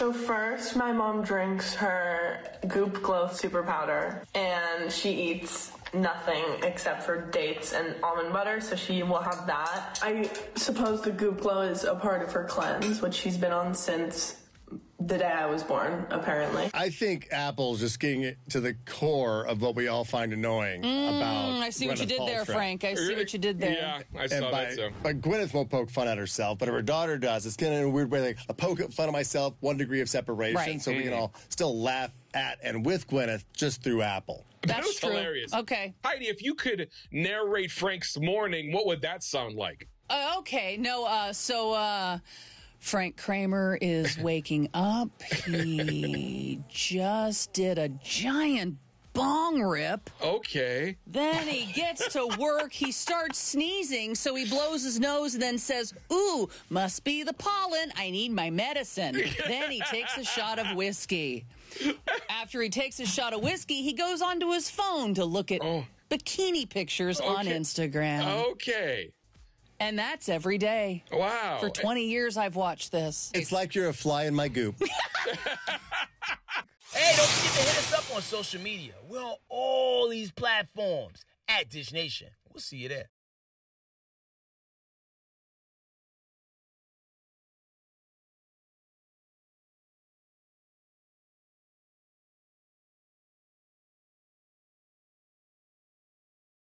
So first, my mom drinks her Goop Glow Super Powder, and she eats nothing except for dates and almond butter, so she will have that. I suppose the Goop Glow is a part of her cleanse, which she's been on since the day I was born, apparently. I think Apple's just getting it to the core of what we all find annoying about I see what you Gwyneth did there, Paltrow. Frank. I see what you did there. Yeah, I saw that too. But Gwyneth won't poke fun at herself, but if her daughter does, it's kind of in a weird way, like a poke fun of myself, 1 degree of separation, Right. so we can all still laugh at and with Gwyneth just through Apple. That's was true. hilarious. Okay. Heidi, if you could narrate Frank's morning, what would that sound like? Okay. No, so Frank Kramer is waking up. He just did a giant bong rip. Okay. Then he gets to work. He starts sneezing, so he blows his nose and then says, "Ooh, must be the pollen. I need my medicine." Then he takes a shot of whiskey. After he takes a shot of whiskey, he goes onto his phone to look at bikini pictures on Instagram. Okay. And that's every day. Wow. For 20 years, I've watched this. It's like you're a fly in my goop. Hey, don't forget to hit us up on social media. We're on all these platforms at Dish Nation. We'll see you there.